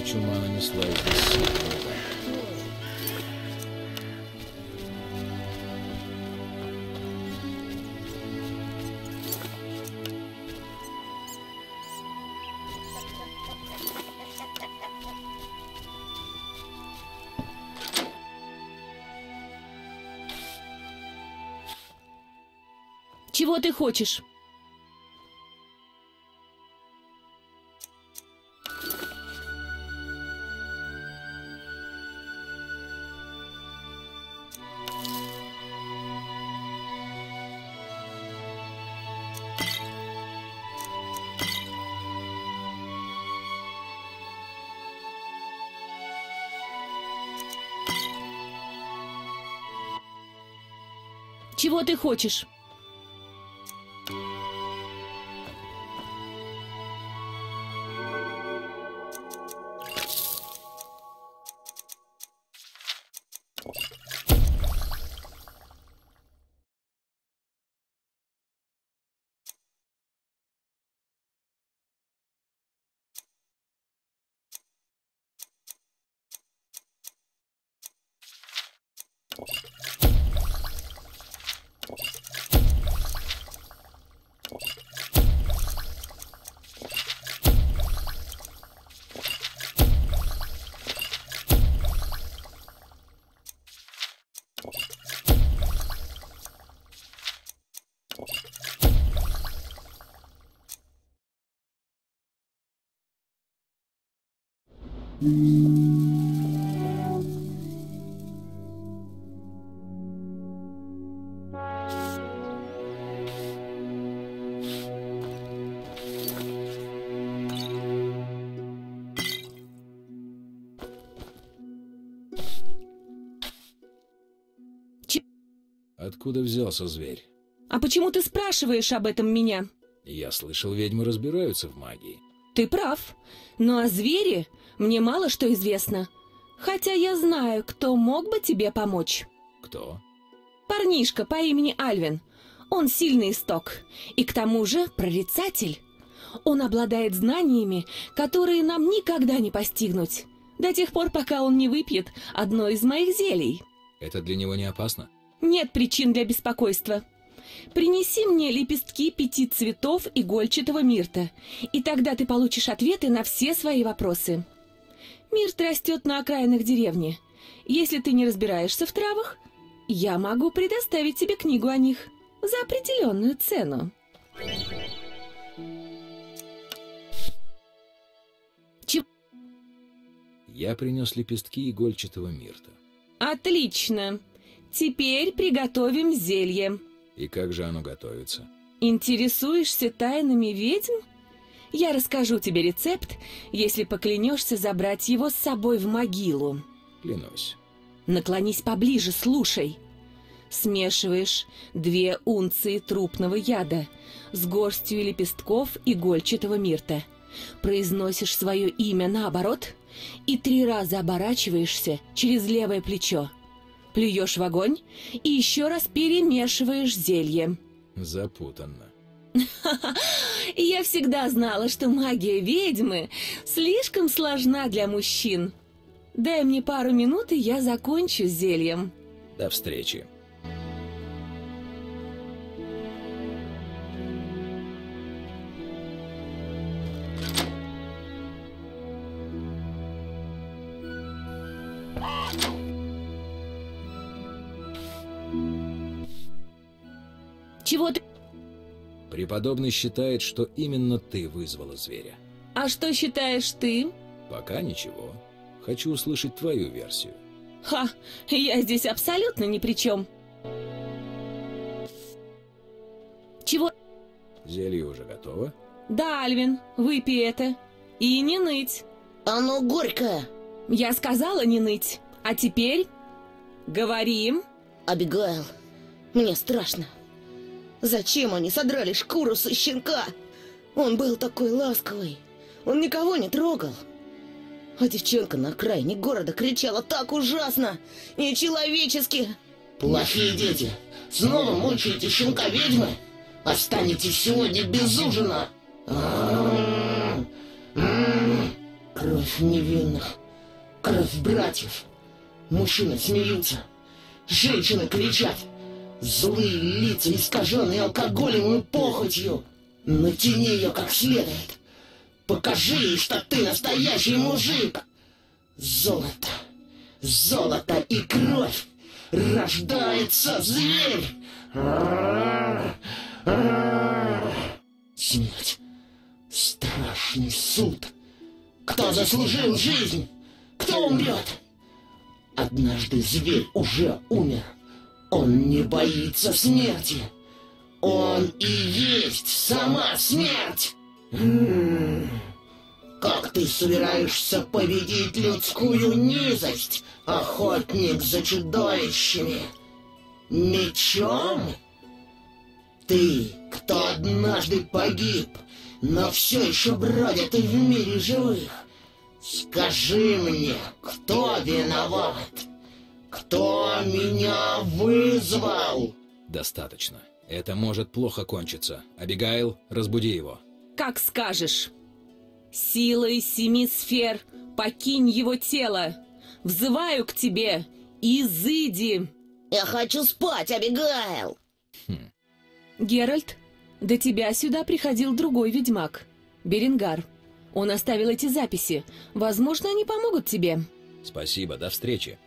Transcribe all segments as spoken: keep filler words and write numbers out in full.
чума нанесла здесь сильный удар. Чего ты хочешь? Чего ты хочешь? Откуда взялся зверь? А почему ты спрашиваешь об этом меня? Я слышал, ведьмы разбираются в магии. Ты прав. Но о звере мне мало что известно. Хотя я знаю, кто мог бы тебе помочь. Кто? Парнишка по имени Альвин. Он сильный исток. И к тому же прорицатель. Он обладает знаниями, которые нам никогда не постигнуть. До тех пор, пока он не выпьет одно из моих зелий. Это для него не опасно? Нет причин для беспокойства. Принеси мне лепестки пяти цветов игольчатого мирта, и тогда ты получишь ответы на все свои вопросы. Мирт растет на окраинах деревни. Если ты не разбираешься в травах, я могу предоставить тебе книгу о них за определенную цену. Чего? Я принес лепестки игольчатого мирта. Отлично. Теперь приготовим зелье. И как же оно готовится? Интересуешься тайнами ведьм? Я расскажу тебе рецепт, если поклянешься забрать его с собой в могилу. Клянусь. Наклонись поближе, слушай. Смешиваешь две унции трупного яда с горстью лепестков игольчатого мирта. Произносишь свое имя наоборот и три раза оборачиваешься через левое плечо. Плюешь в огонь и еще раз перемешиваешь зелье. Запутанно. Я всегда знала, что магия ведьмы слишком сложна для мужчин. Дай мне пару минут, и я закончу с зельем. До встречи. Чего ты... Преподобный считает, что именно ты вызвала зверя. А что считаешь ты? Пока ничего. Хочу услышать твою версию. Ха, я здесь абсолютно ни при чем. Чего? Зелье уже готово? Да, Альвин, выпей это. И не ныть. Оно горькое. Я сказала не ныть. А теперь... говорим. Абигайл, мне страшно. Зачем они содрали шкуру со щенка? Он был такой ласковый. Он никого не трогал. А девчонка на окраине города кричала так ужасно, нечеловечески. Плохие дети, снова мучаете щенка ведьмы? Останетесь сегодня без ужина. Кровь невинных, кровь братьев. Мужчины смеются, женщины кричат. Злые лица, искаженные алкоголем и похотью. Натяни ее как следует. Покажи ей, что ты настоящий мужик. Золото, золото и кровь. Рождается зверь. Смерть. Страшный суд. Кто заслужил жизнь? Кто умрет? Однажды зверь уже умер. Он не боится смерти. Он и есть сама смерть. М-м-м. Как ты собираешься победить людскую низость, охотник за чудовищами? Мечом? Ты, кто однажды погиб, но все еще бродит в мире живых. Скажи мне, кто виноват? Кто меня вызвал? Достаточно. Это может плохо кончиться. Абигаил, разбуди его. Как скажешь. Силой семи сфер покинь его тело. Взываю к тебе, изыди. Я хочу спать, Абигаил. Хм. Геральт, до тебя сюда приходил другой ведьмак, Беренгар. Он оставил эти записи. Возможно, они помогут тебе. Спасибо, до встречи.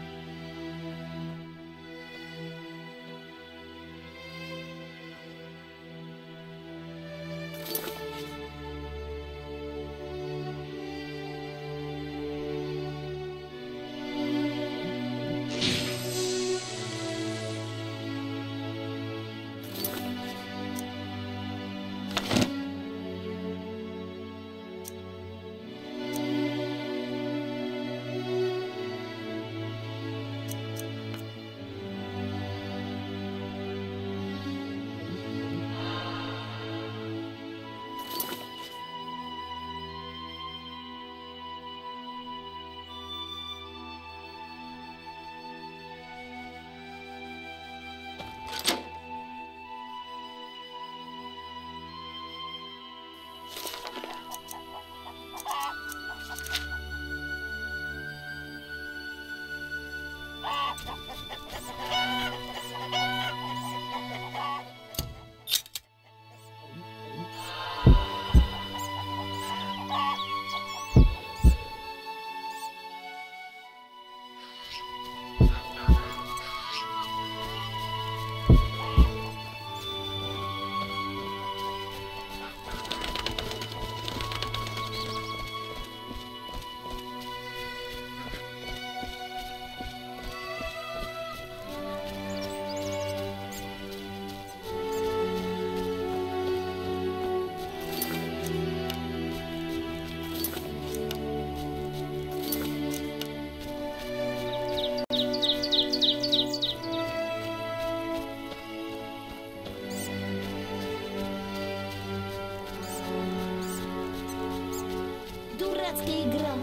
Дурацкая игра.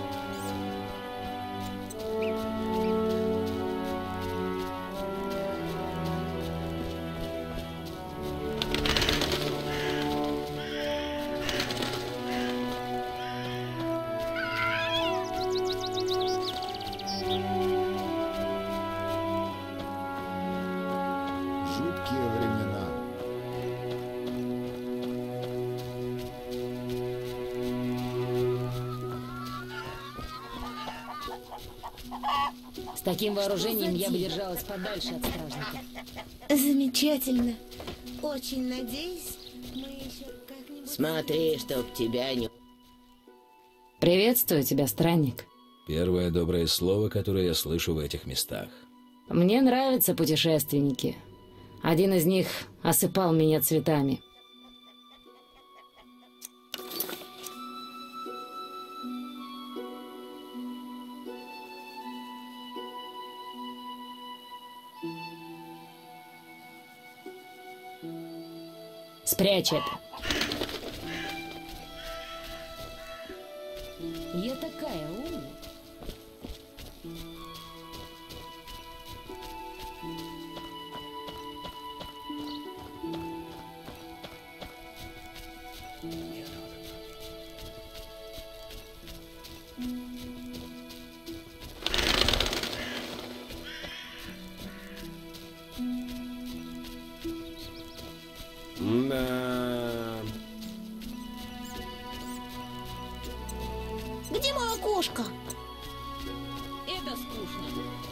Жуткие времена. С таким вооружением я бы держалась подальше от стражников. Замечательно. Очень надеюсь, мы еще как-нибудь... Смотри, чтоб тебя не... Приветствую тебя, странник. Первое доброе слово, которое я слышу в этих местах. Мне нравятся путешественники. Один из них осыпал меня цветами. Спрячь это. Я такая умная. Да. Где моя кошка? Это скучно.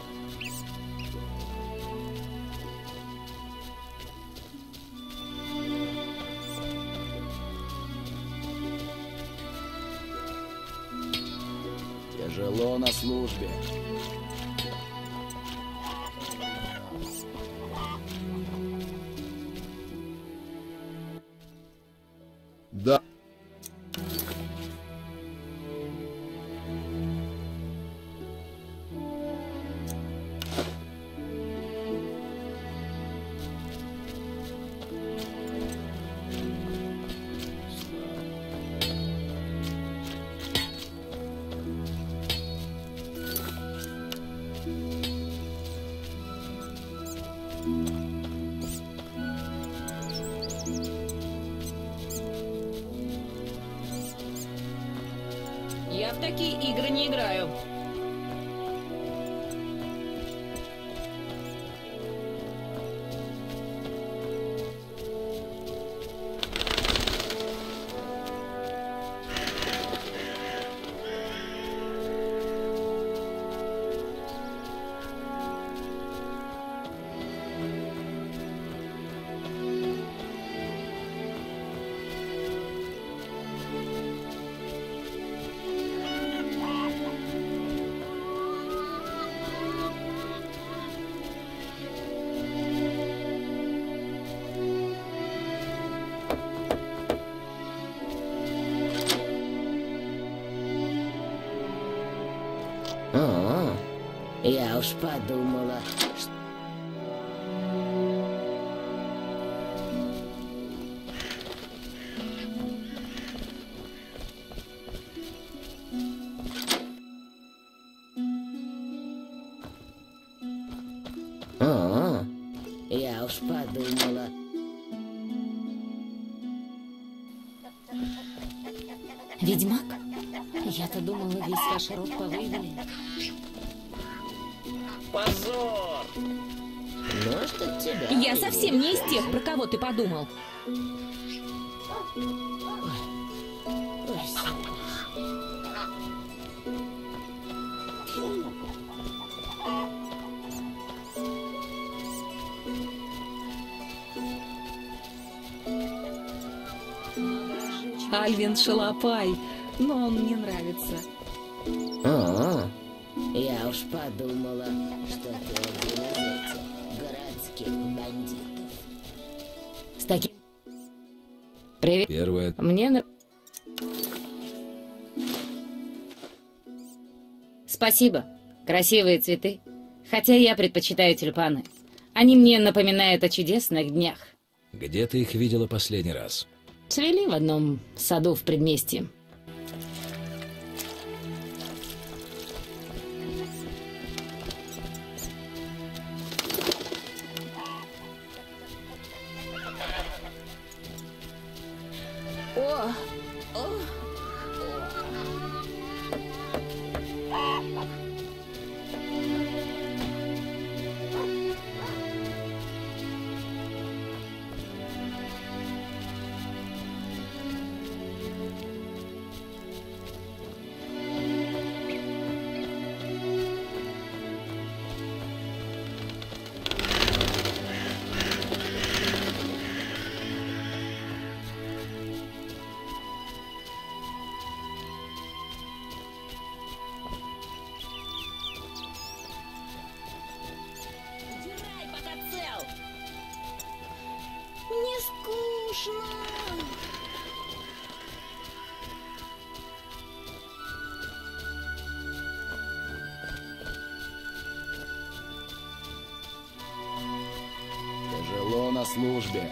Тяжело на службе. Да. Я в такие игры не играю. О, я уж подумала, что... О, я уж подумала. Ведьмак? Я-то думала, весь ваш род повывели. Позор! Может, от тебя? Я совсем не из тех, про кого ты подумал. Ой, Альвин Шалопай, но он мне нравится. О, я уж подумала, что ты один из этих городских бандитов. С таким... Привет. Первое. Мне нрав... Спасибо. Красивые цветы. Хотя я предпочитаю тюльпаны. Они мне напоминают о чудесных днях. Где ты их видела последний раз? Цвели в одном саду в предместье. О, о, Удирай, пока цел. мне скучно. Тяжело на службе.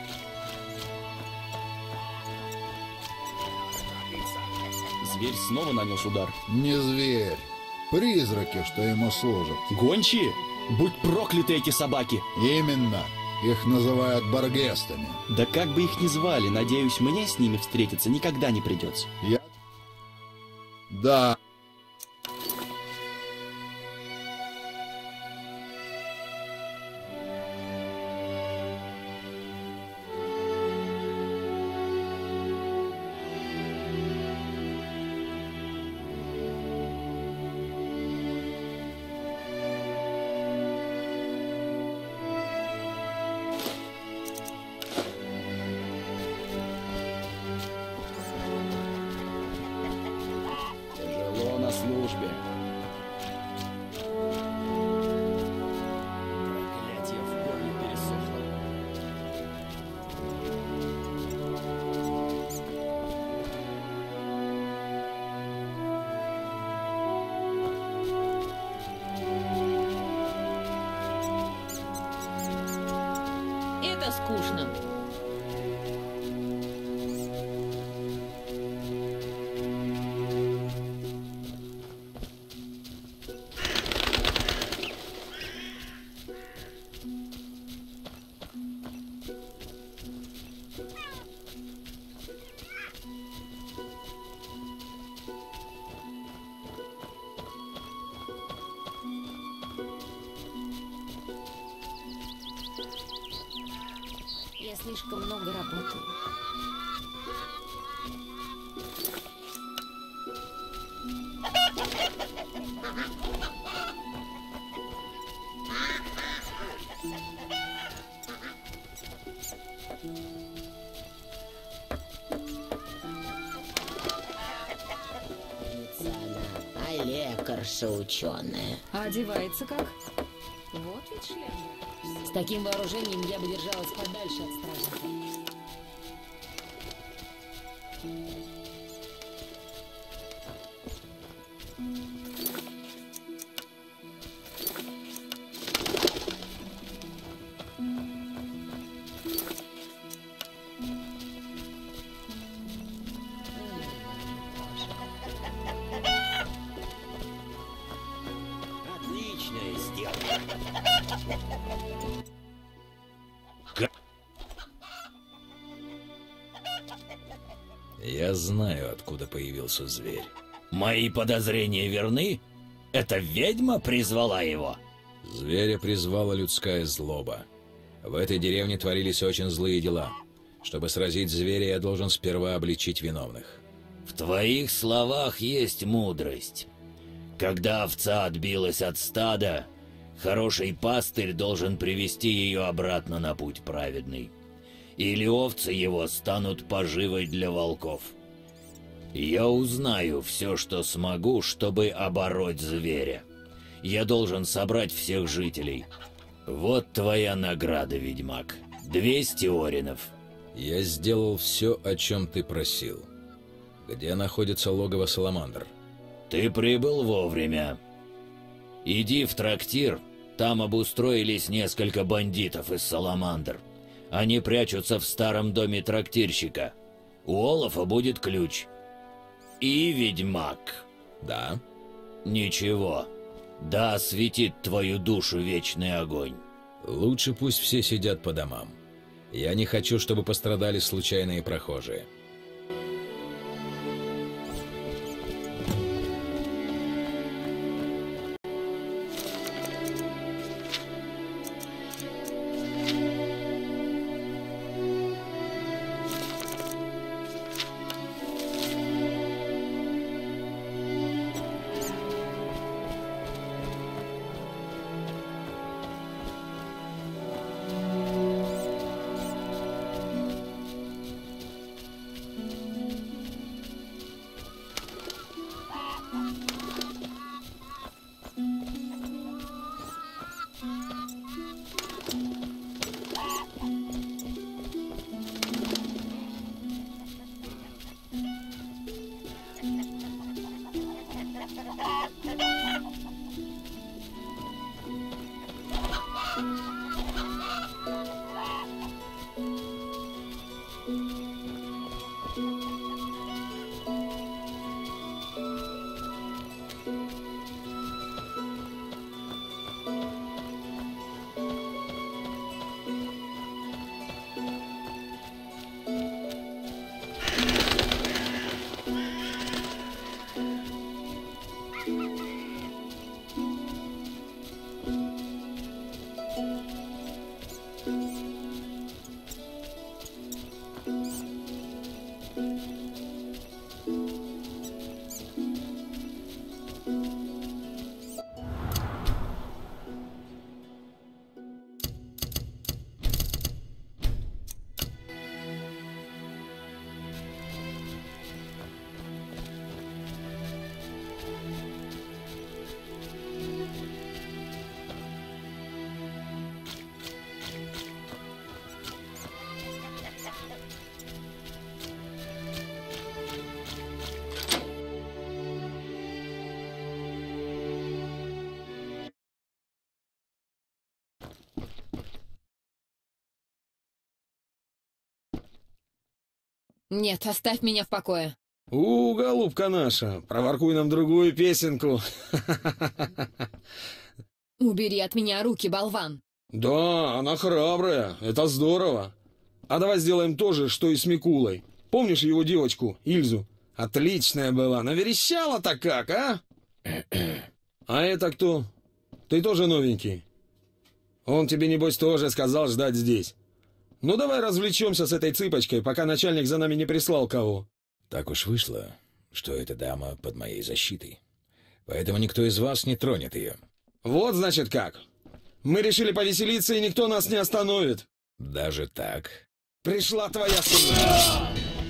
Зверь снова нанес удар. Не зверь. Призраки, что ему служат. Гончие? Будь прокляты эти собаки! Именно. Их называют баргестами. Да как бы их ни звали, надеюсь, мне с ними встретиться никогда не придется. Я... Да. слишком много работаю. А лекарша ученая. А одевается как? Вот ведь шлем. С таким вооружением я бы держалась подальше от стражника. Отличная сделка. Я знаю, откуда появился зверь. Мои подозрения верны? Эта ведьма призвала его? Зверя призвала людская злоба. В этой деревне творились очень злые дела. Чтобы сразить зверя, я должен сперва обличить виновных. В твоих словах есть мудрость. Когда овца отбилась от стада, хороший пастырь должен привести ее обратно на путь праведный. Или овцы его станут поживой для волков. Я узнаю все, что смогу, чтобы обороть зверя. Я должен собрать всех жителей. Вот твоя награда, ведьмак. двести оринов. Я сделал все, о чем ты просил. Где находится логово Саламандр? Ты прибыл вовремя. Иди в трактир. Там обустроились несколько бандитов из Саламандр. Они прячутся в старом доме трактирщика. У Олафа будет ключ. И ведьмак. Да. Ничего. Да осветит твою душу вечный огонь. Лучше пусть все сидят по домам. Я не хочу, чтобы пострадали случайные прохожие. Нет, оставь меня в покое. У, голубка наша, проворкуй нам другую песенку. Убери от меня руки, болван. Да, она храбрая, это здорово. А давай сделаем то же, что и с Микулой. Помнишь его девочку, Ильзу? Отличная была, наверещала-то как, а? А это кто? Ты тоже новенький? Он тебе, небось, тоже сказал ждать здесь. Ну давай развлечемся с этой цыпочкой, пока начальник за нами не прислал кого. Так уж вышло, что эта дама под моей защитой. Поэтому никто из вас не тронет ее. Вот значит как. Мы решили повеселиться, и никто нас не остановит. Даже так? Пришла твоя смерть.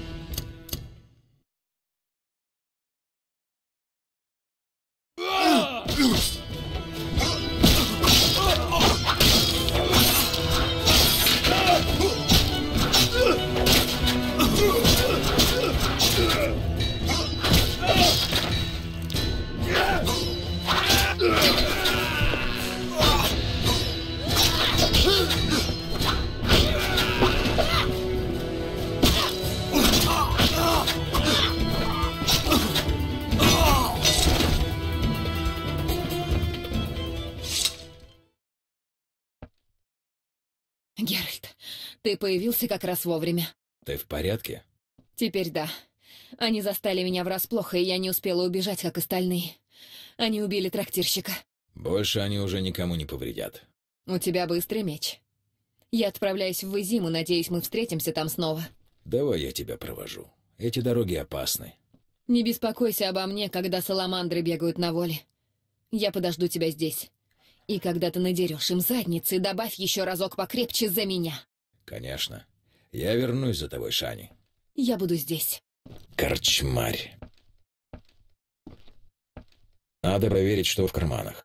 Геральт, ты появился как раз вовремя. Ты в порядке? Теперь да. Они застали меня врасплох, и я не успела убежать, как остальные. Они убили трактирщика. Больше они уже никому не повредят. У тебя быстрый меч. Я отправляюсь в Изиму, надеюсь, мы встретимся там снова. Давай я тебя провожу. Эти дороги опасны. Не беспокойся обо мне, когда саламандры бегают на воле. Я подожду тебя здесь. И когда ты надерешь им задницы, добавь еще разок покрепче за меня. Конечно. Я вернусь за тобой, Шани. Я буду здесь. Корчмарь. Надо проверить, что в карманах.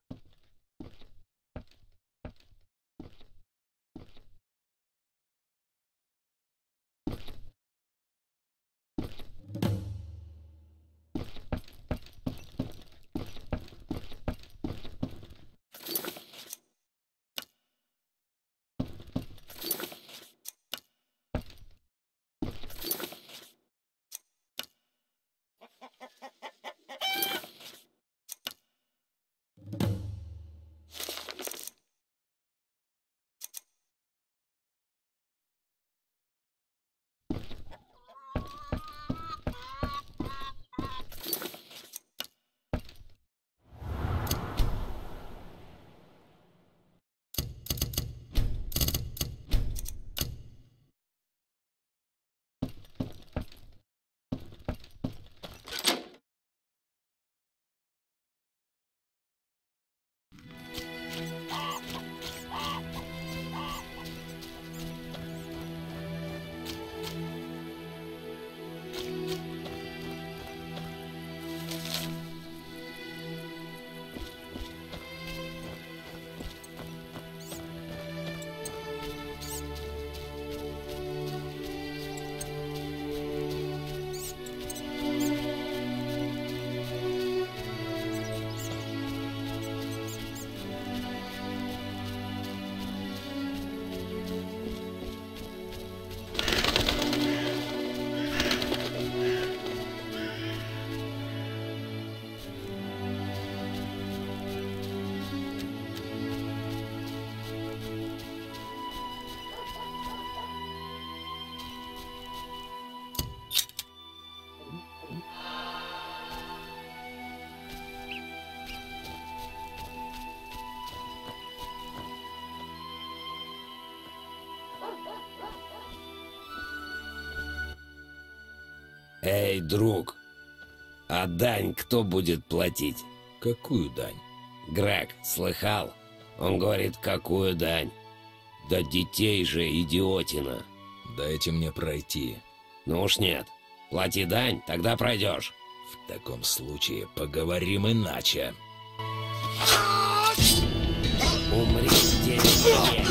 Эй, друг, а дань кто будет платить? Какую дань? Грег, слыхал? Он говорит, какую дань? Да детей же, идиотина. Дайте мне пройти. Ну уж нет. Плати дань, тогда пройдешь. В таком случае поговорим иначе. Умри, девять.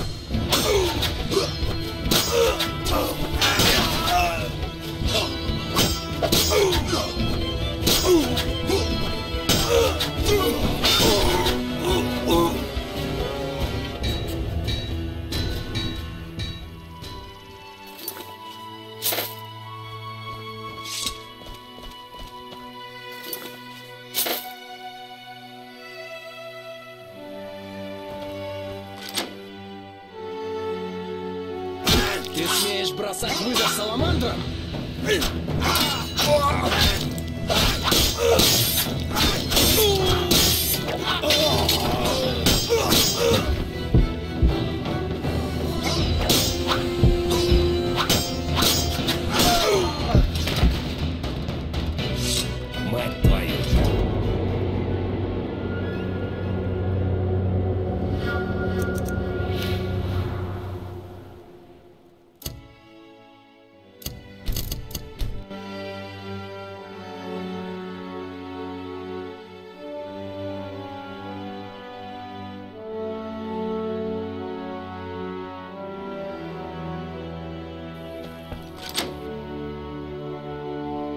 Ты смеешь бросать вызов саламандрам?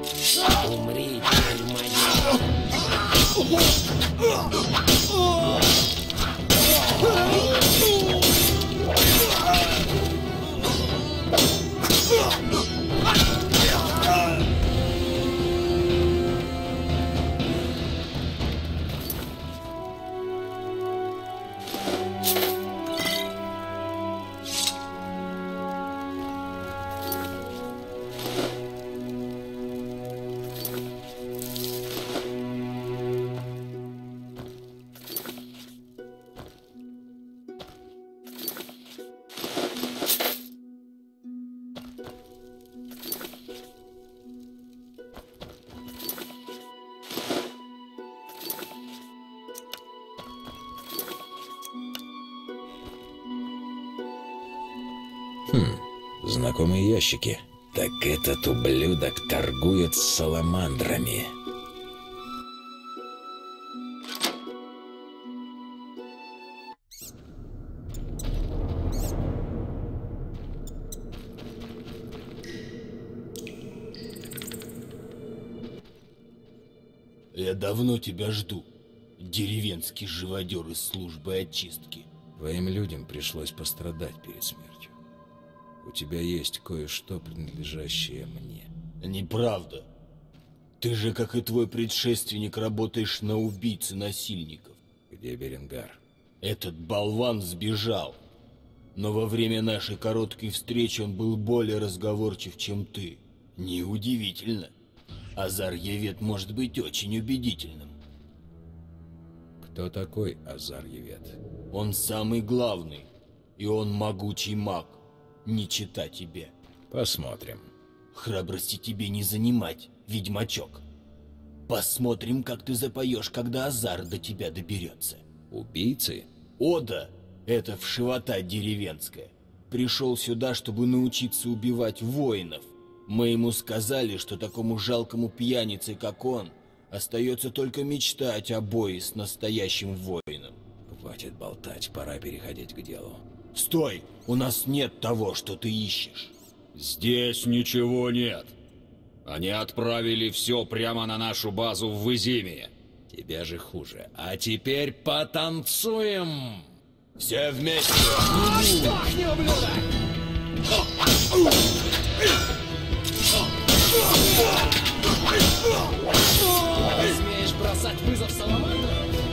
Умри, тварь моя! Хм, знакомые ящики. Так этот ублюдок торгует с саламандрами. Я давно тебя жду, деревенский живодер из службы очистки. Твоим людям пришлось пострадать перед смертью. У тебя есть кое-что, принадлежащее мне. Неправда. Ты же, как и твой предшественник, работаешь на убийц и насильников. Где Беренгар? Этот болван сбежал. Но во время нашей короткой встречи он был более разговорчив, чем ты. Неудивительно. Азар-Евет может быть очень убедительным. Кто такой Азар-Евет? Он самый главный. И он могучий маг. Не чита тебе. Посмотрим. Храбрости тебе не занимать, ведьмачок. Посмотрим, как ты запоешь, когда Азар до тебя доберется. Убийцы? Ода, это вшивота деревенская. Пришел сюда, чтобы научиться убивать воинов. Мы ему сказали, что такому жалкому пьянице, как он, остается только мечтать о бое с настоящим воином. Хватит болтать, пора переходить к делу. Стой! У нас нет того, что ты ищешь. Здесь ничего нет. Они отправили все прямо на нашу базу в Изиме. Тебя же хуже. А теперь потанцуем! Все вместе! Сдохни, ублюдок! Ты смеешь бросать вызов Саламандру?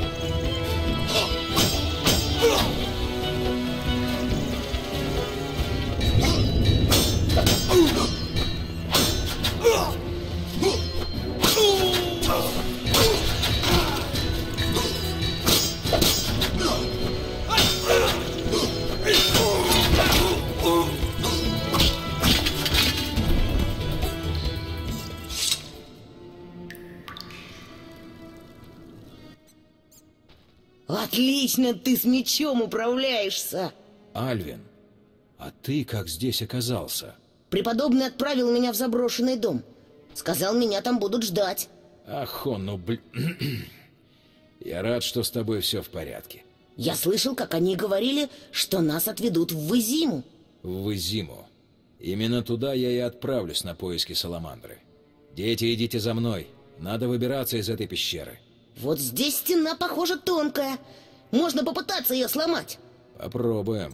Отлично ты с мечом управляешься. Альвин, а ты как здесь оказался? Преподобный отправил меня в заброшенный дом. Сказал, меня там будут ждать. Ах, он, ну блин. Я рад, что с тобой все в порядке. Я слышал, как они говорили, что нас отведут в Изиму. В Изиму. Именно туда я и отправлюсь на поиски Саламандры. Дети, идите за мной. Надо выбираться из этой пещеры. Вот здесь стена, похоже, тонкая. Можно попытаться ее сломать. Попробуем.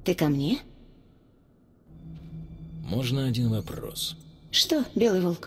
Ты ко мне? Можно один вопрос? Что, Белый волк?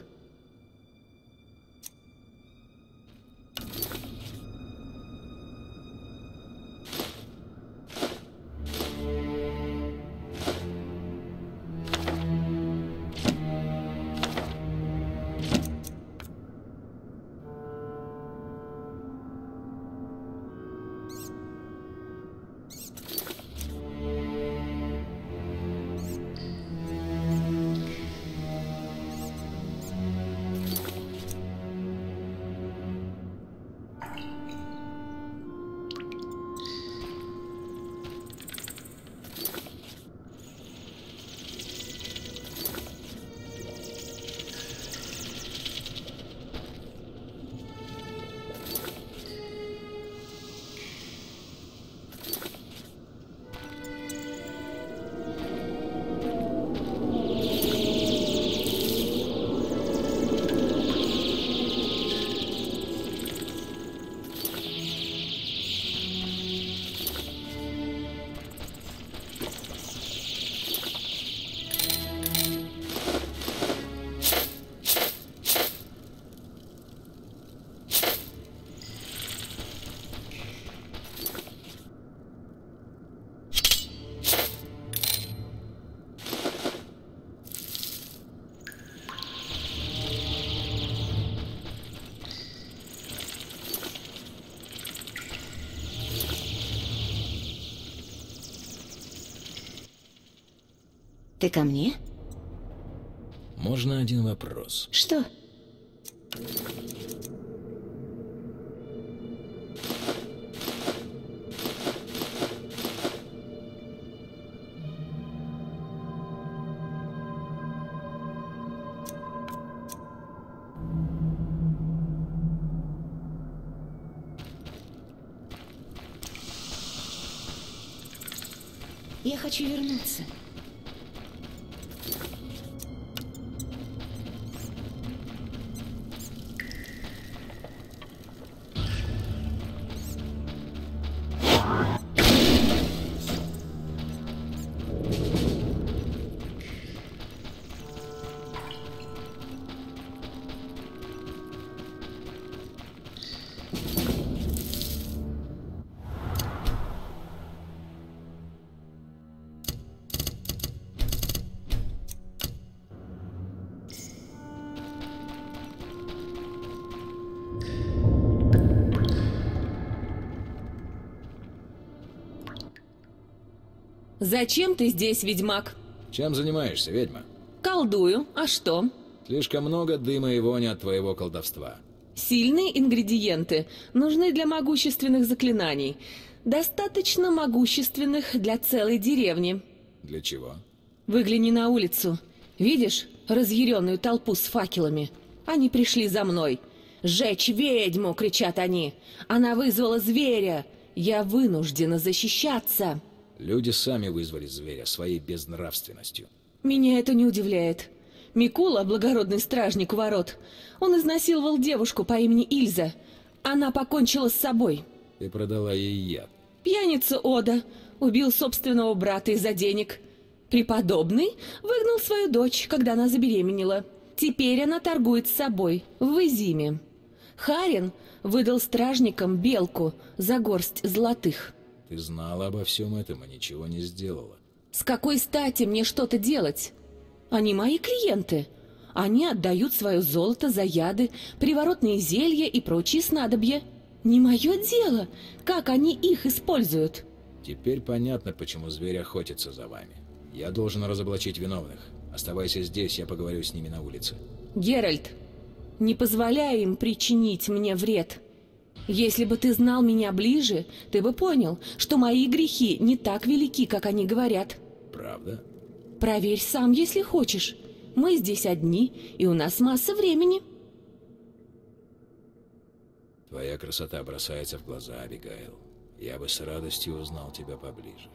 Ты ко мне? Можно один вопрос? Что? Я хочу вернуться. Зачем ты здесь, ведьмак? Чем занимаешься, ведьма? Колдую. А что? Слишком много дыма и вони от твоего колдовства. Сильные ингредиенты нужны для могущественных заклинаний. Достаточно могущественных для целой деревни. Для чего? Выгляни на улицу. Видишь разъяренную толпу с факелами? Они пришли за мной. «Сжечь ведьму!» — кричат они. «Она вызвала зверя! Я вынуждена защищаться!» Люди сами вызвали зверя своей безнравственностью. Меня это не удивляет. Микула, благородный стражник у ворот, он изнасиловал девушку по имени Ильза. Она покончила с собой. Ты продала ей яд. Пьяница Ода убил собственного брата из-за денег. Преподобный выгнал свою дочь, когда она забеременела. Теперь она торгует с собой в Изиме. Харин выдал стражникам белку за горсть золотых. Ты знала обо всем этом и ничего не сделала. С какой стати мне что-то делать? Они мои клиенты. Они отдают свое золото за яды, приворотные зелья и прочие снадобья. Не мое дело, как они их используют. Теперь понятно, почему зверь охотится за вами. Я должен разоблачить виновных. Оставайся здесь, я поговорю с ними на улице. Геральт, не позволяй им причинить мне вред. Если бы ты знал меня ближе, ты бы понял, что мои грехи не так велики, как они говорят. Правда? Проверь сам, если хочешь. Мы здесь одни, и у нас масса времени. Твоя красота бросается в глаза, Абигаил. Я бы с радостью узнал тебя поближе.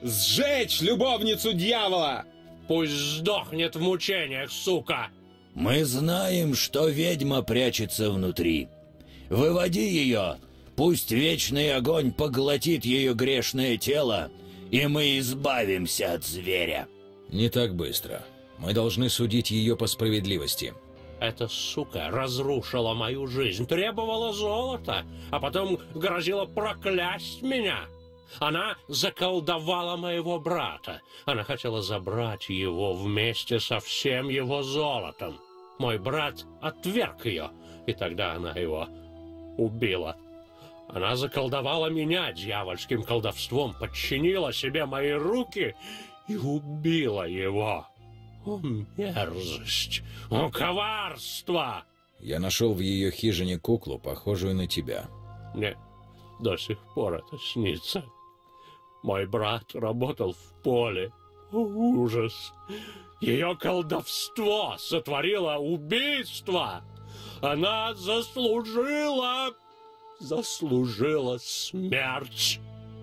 Сжечь любовницу дьявола! Пусть сдохнет в мучениях, сука! Мы знаем, что ведьма прячется внутри. Выводи ее, пусть вечный огонь поглотит ее грешное тело, и мы избавимся от зверя. Не так быстро. Мы должны судить ее по справедливости. Эта сука разрушила мою жизнь, требовала золота, а потом грозила проклясть меня. Она заколдовала моего брата. Она хотела забрать его вместе со всем его золотом. Мой брат отверг ее, и тогда она его убила. Она заколдовала меня дьявольским колдовством, подчинила себе мои руки и убила его. О, мерзость! О, коварство! Я нашел в ее хижине куклу, похожую на тебя. Мне до сих пор это снится. Мой брат работал в поле. О, ужас! Ее колдовство сотворило убийство! Она заслужила... заслужила смерть!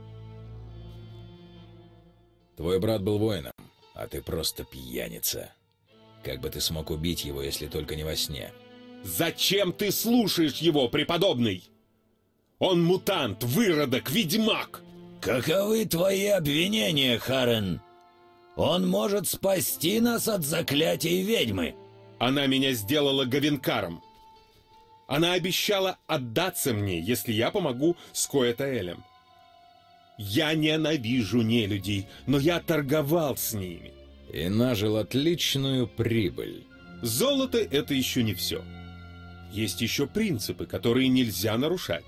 Твой брат был воином, а ты просто пьяница. Как бы ты смог убить его, если только не во сне? Зачем ты слушаешь его, преподобный? Он мутант, выродок, ведьмак! Каковы твои обвинения, Харен? Он может спасти нас от заклятий ведьмы. Она меня сделала говенкаром. Она обещала отдаться мне, если я помогу с Коэтаэлем. Я ненавижу нелюдей, но я торговал с ними. И нажил отличную прибыль. Золото — это еще не все. Есть еще принципы, которые нельзя нарушать.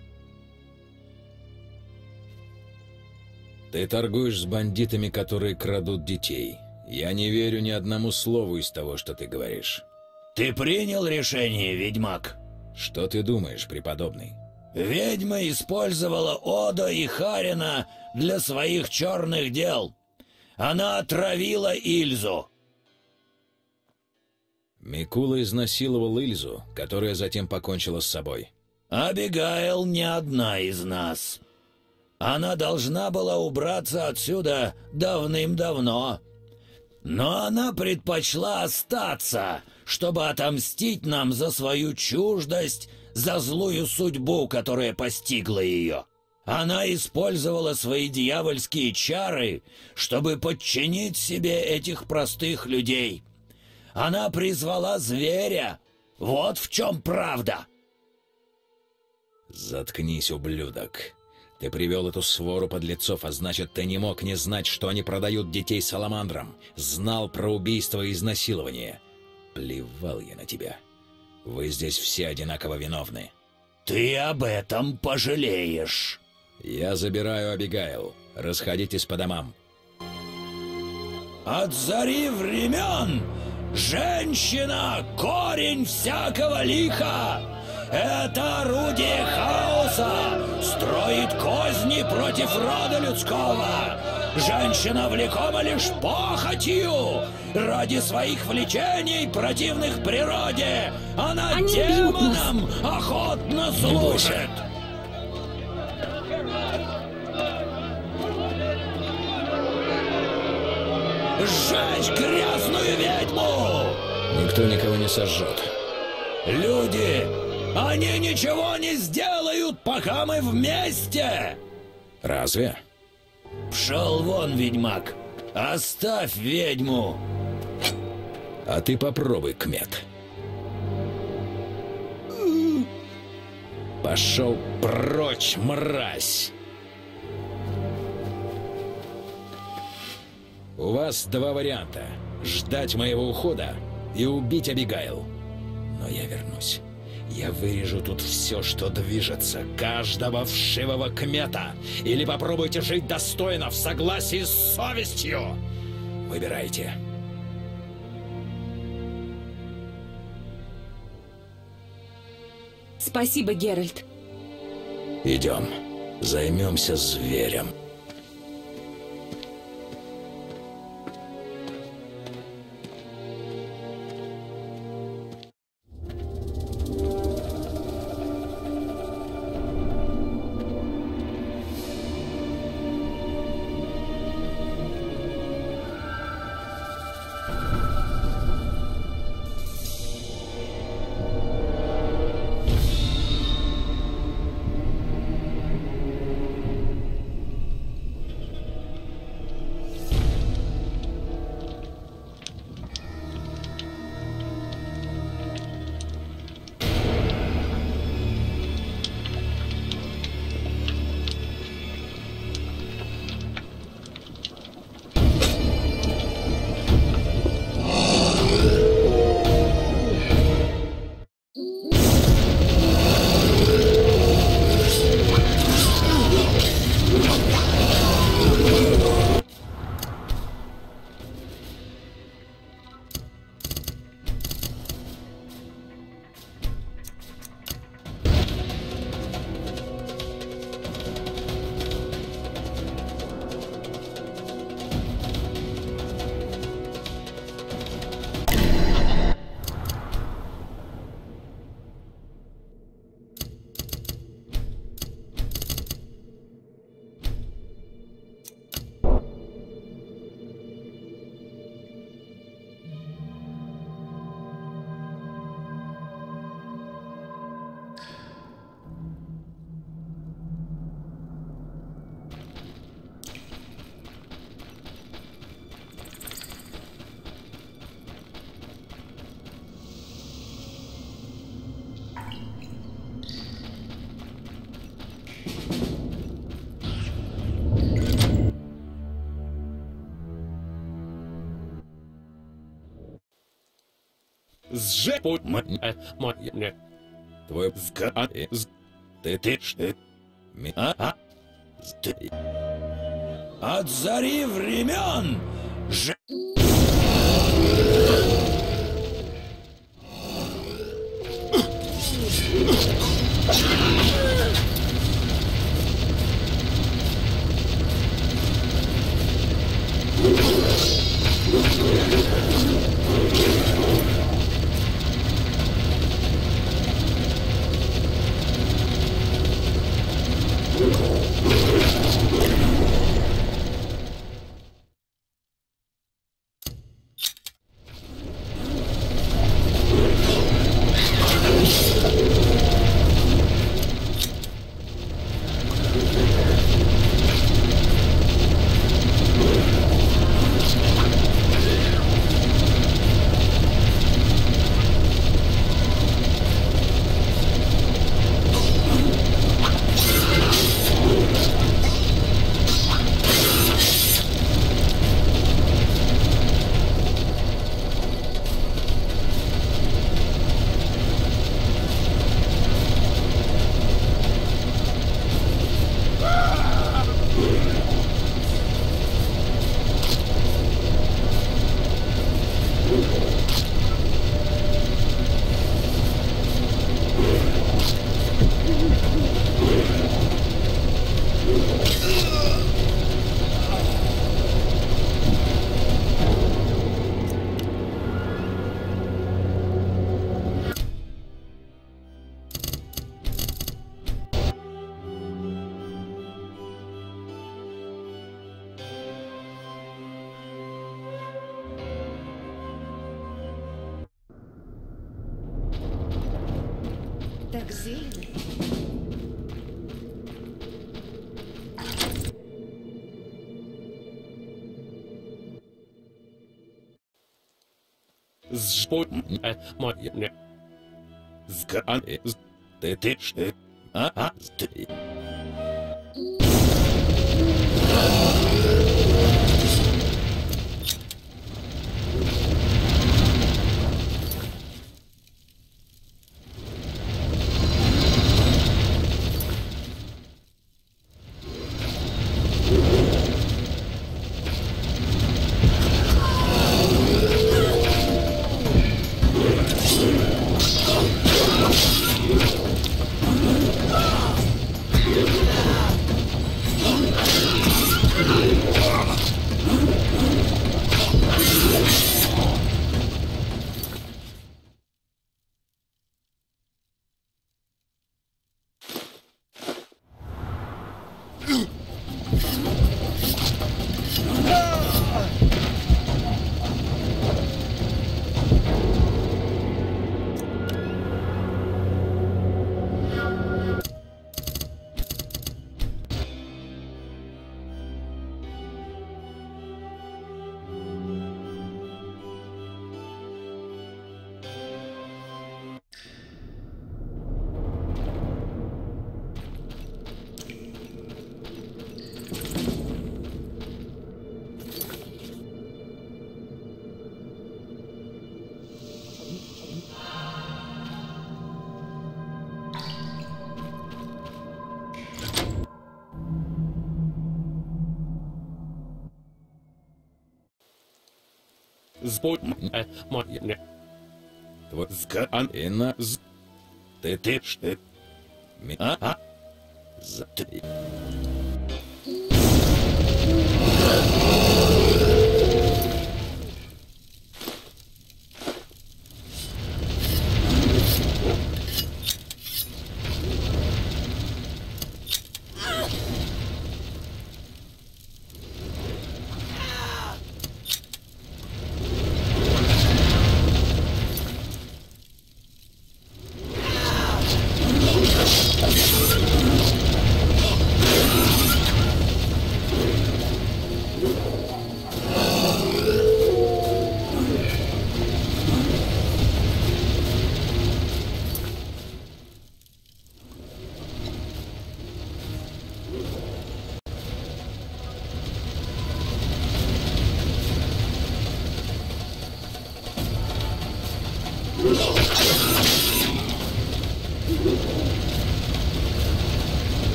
Ты торгуешь с бандитами, которые крадут детей. Я не верю ни одному слову из того, что ты говоришь. Ты принял решение, ведьмак? Что ты думаешь, преподобный? Ведьма использовала Ода и Харена для своих черных дел. Она отравила Ильзу. Микула изнасиловал Ильзу, которая затем покончила с собой. Абигайл не одна из нас. Она должна была убраться отсюда давным-давно. Но она предпочла остаться, чтобы отомстить нам за свою чуждость, за злую судьбу, которая постигла ее. Она использовала свои дьявольские чары, чтобы подчинить себе этих простых людей. Она призвала зверя. Вот в чем правда. Заткнись, ублюдок. Ты привел эту свору подлецов, а значит, ты не мог не знать, что они продают детей саламандрам. Знал про убийство и изнасилование. Плевал я на тебя. Вы здесь все одинаково виновны. Ты об этом пожалеешь. Я забираю Абигайл. Расходитесь по домам. От зари времен женщина — корень всякого лиха. Это орудие хаоса, строит козни против рода людского. Женщина влекома лишь похотью, ради своих влечений, противных природе. Она Они демонам охотно служит. Сжечь грязную ведьму! Никто никого не сожжет. Люди, они ничего не сделают, пока мы вместе! Разве? Пшел вон, ведьмак! Оставь ведьму! А ты попробуй, Кмет. Пошел прочь, мразь! У вас два варианта. Ждать моего ухода и убить Абигайл. Но я вернусь. Я вырежу тут все, что движется, каждого вшивого кмета. Или попробуйте жить достойно, в согласии с совестью. Выбирайте. Спасибо, Геральт. Идем. Займемся зверем. Сже... Нет. Твой взгляд... Ты, ты, что? А? А? Ты... От зари времен! Ж... Так зелено. Сжпо... Нет. Зга... Ты, ты, что? А? А? Ты... Сбо... Нет. Твой взгляд... Инна... З... Ты, ты, что? А? А? За... Ты...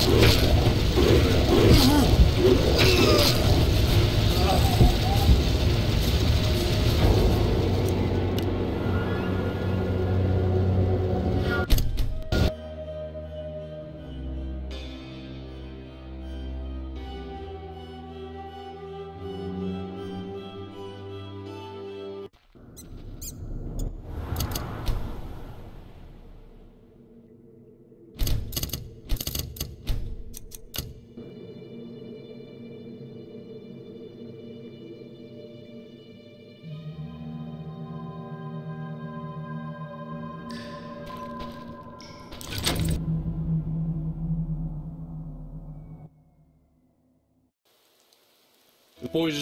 Поезд...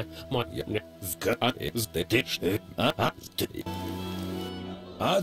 А?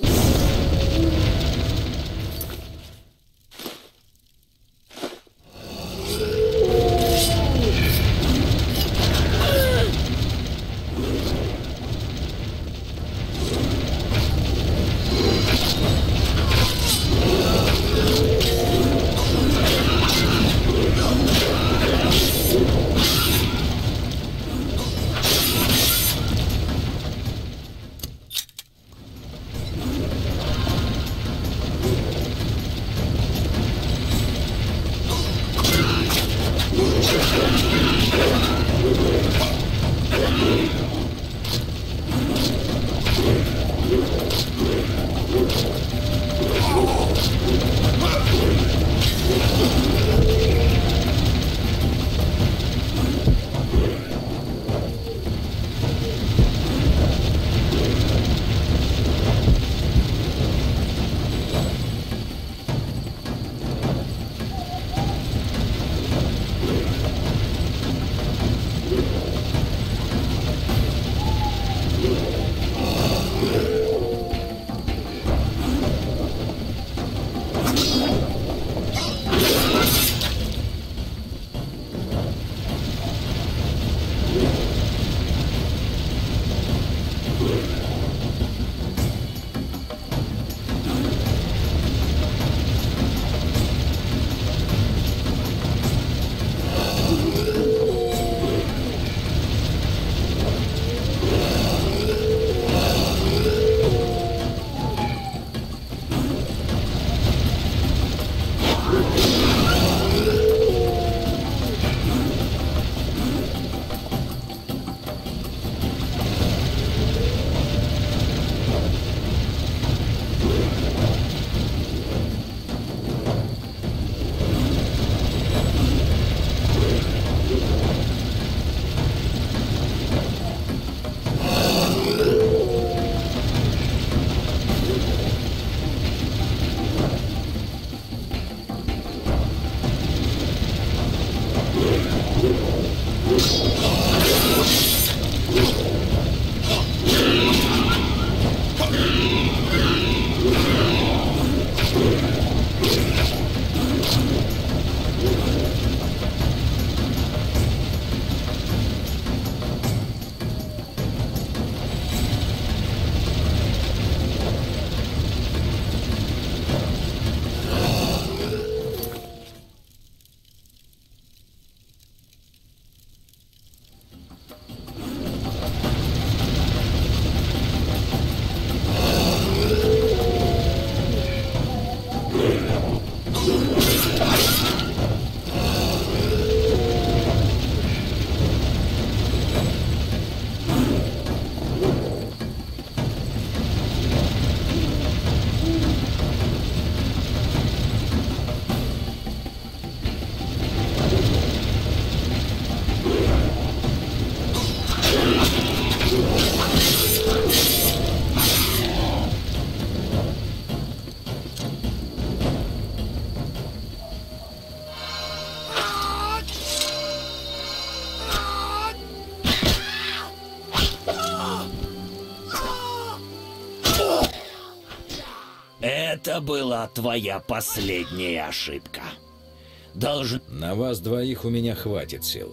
Это была твоя последняя ошибка. Должен... На вас двоих у меня хватит сил.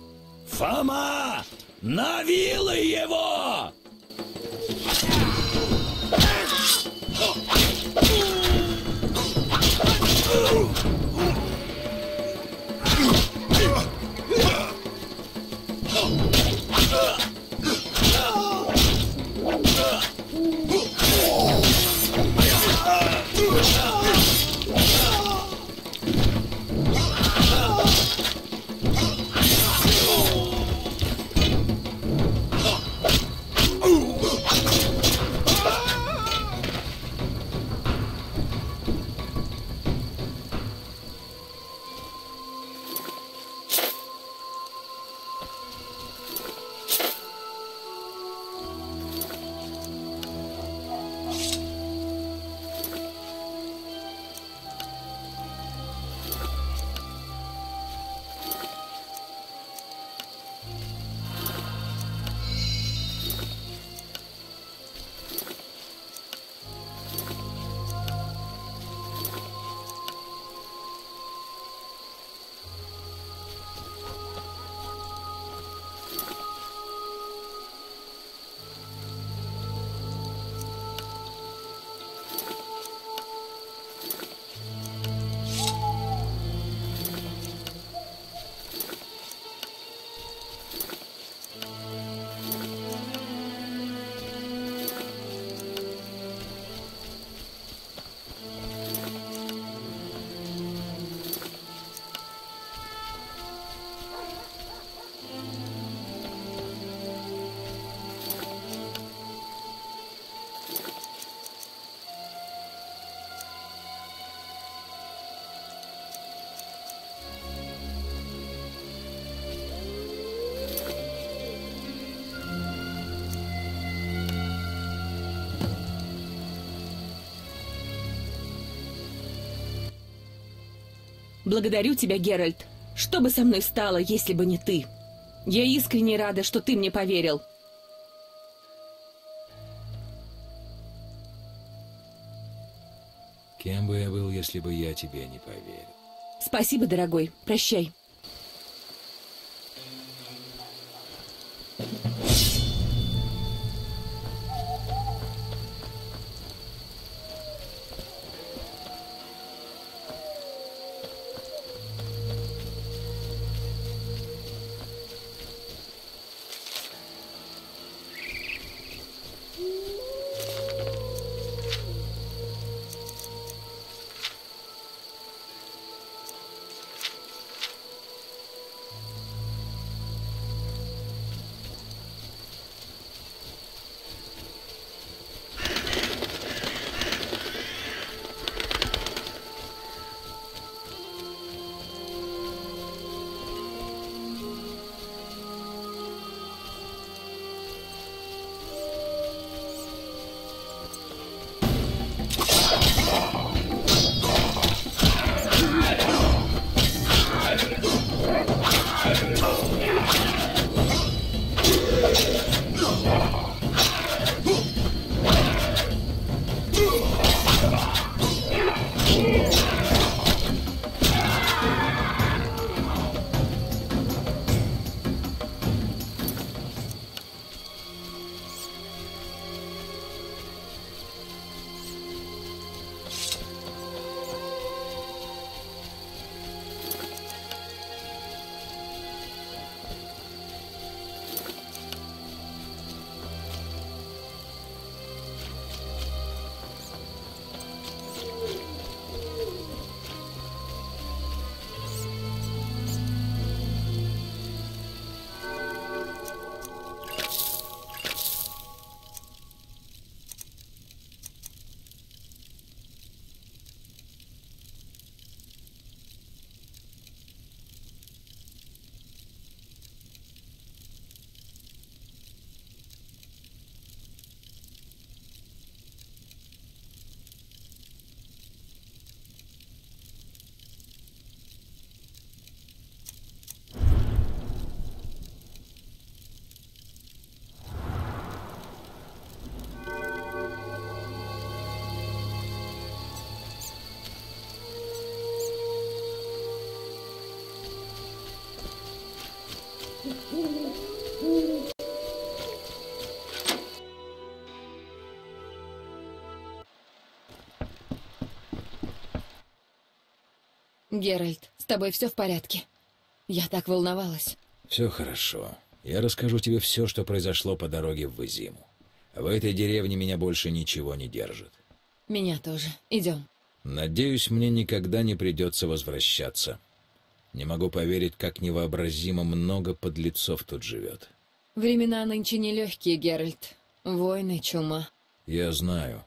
Фома! На вилы его! Благодарю тебя, Геральт. Что бы со мной стало, если бы не ты? Я искренне рада, что ты мне поверил. Кем бы я был, если бы я тебе не поверил? Спасибо, дорогой. Прощай. Геральт, с тобой все в порядке? Я так волновалась. Все хорошо. Я расскажу тебе все, что произошло по дороге в Визиму. В этой деревне меня больше ничего не держит. Меня тоже. Идем. Надеюсь, мне никогда не придется возвращаться. Не могу поверить, как невообразимо много подлецов тут живет. Времена нынче нелегкие, Геральт. Войны, чума. Я знаю.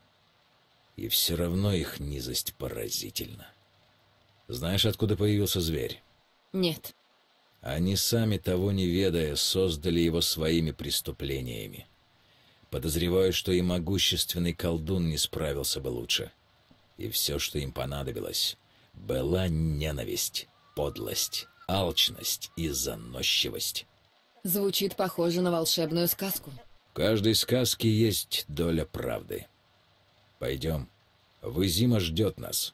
И все равно их низость поразительна. Знаешь, откуда появился зверь? Нет. Они сами, того не ведая, создали его своими преступлениями. Подозреваю, что и могущественный колдун не справился бы лучше. И все, что им понадобилось, была ненависть, подлость, алчность и заносчивость. Звучит похоже на волшебную сказку. В каждой сказке есть доля правды. Пойдем. Визима ждет нас.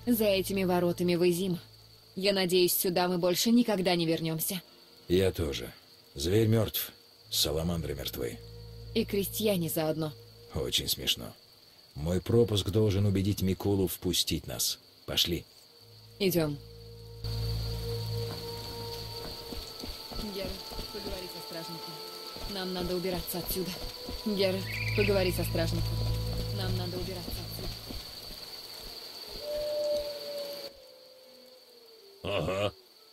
За этими воротами в Изим. Я надеюсь, сюда мы больше никогда не вернемся. Я тоже. Зверь мертв, саламандры мертвы. И крестьяне заодно. Очень смешно. Мой пропуск должен убедить Микулу впустить нас. Пошли. Идем. Геральт, поговори со стражником. Нам надо убираться отсюда. Геральт, поговори со стражником. Нам надо убираться отсюда. Ага.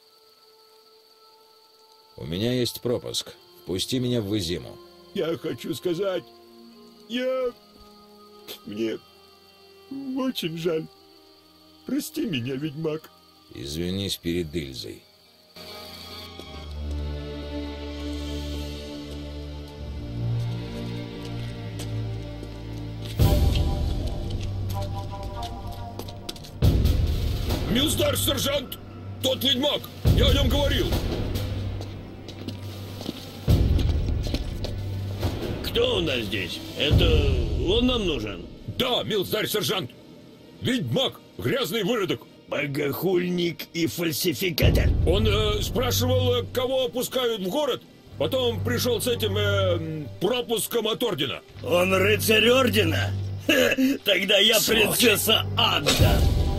У меня есть пропуск. Впусти меня в Изиму. Я хочу сказать... Я... Мне... очень жаль. Прости меня, ведьмак. Извинись перед Ильзой. Милздарь, сержант! Тот ведьмак! Я о нем говорил! Кто у нас здесь? Это он нам нужен? Да, милздарь, сержант! Ведьмак! Грязный выродок! Богохульник и фальсификатор! Он э, спрашивал, кого опускают в город, потом пришел с этим э, пропуском от ордена. Он рыцарь ордена? Ха, тогда я Сволочь. Принцесса Анна!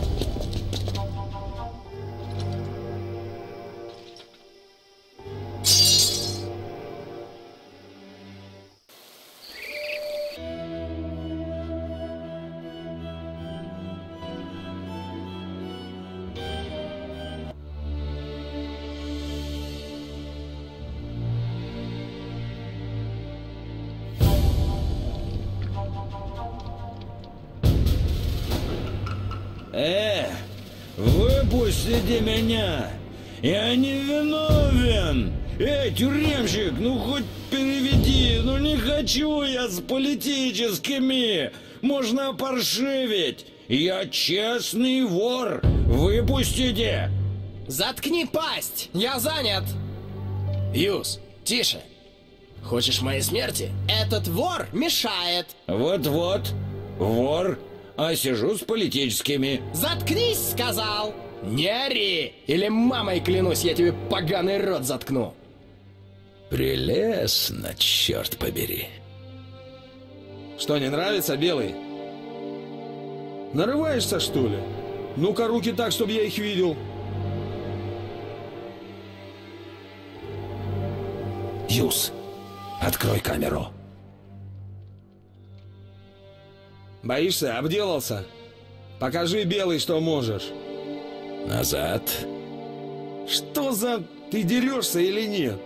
Э, выпустите меня! Я не виновен! Эй, тюремщик, ну хоть переведи, ну не хочу я с политическими! Можно паршивить! Я честный вор! Выпустите! Заткни пасть! Я занят! Юс, тише! Хочешь моей смерти? Этот вор мешает! Вот-вот, вор! А сижу с политическими. Заткнись, сказал! Не ори! Или мамой клянусь, я тебе поганый рот заткну! Прелестно, черт побери. Что, не нравится, Белый? Нарываешься, что ли? Ну-ка, руки так, чтобы я их видел. Юс, открой камеру. Боишься? Обделался? Покажи, Белый, что можешь. Назад. Что за... Ты дерешься или нет?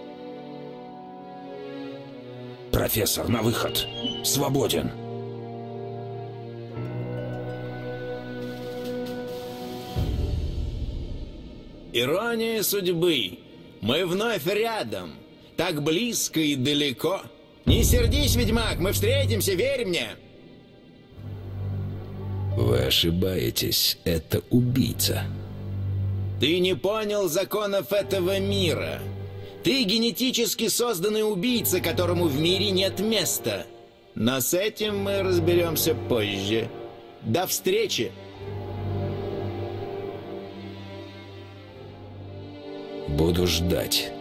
Профессор, на выход. Свободен. Ирония судьбы. Мы вновь рядом. Так близко и далеко. Не сердись, ведьмак, мы встретимся, верь мне. Вы ошибаетесь, это убийца. Ты не понял законов этого мира. Ты генетически созданный убийца, которому в мире нет места. Но с этим мы разберемся позже. До встречи! Буду ждать.